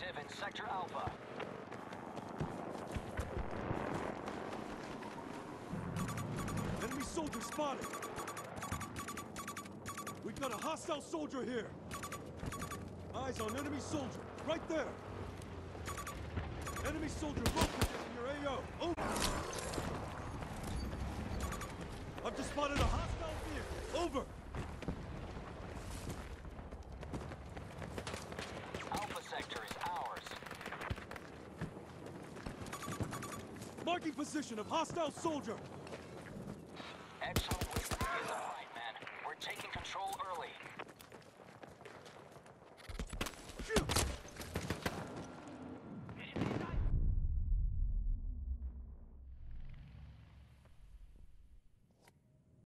active in Sector Alpha. Enemy soldier spotted! We've got a hostile soldier here! Eyes on enemy soldier, right there! Enemy soldier located in your AO! Over! I've just spotted a hostile vehicle! Over! Alpha sector is ours. Marking position of hostile soldier!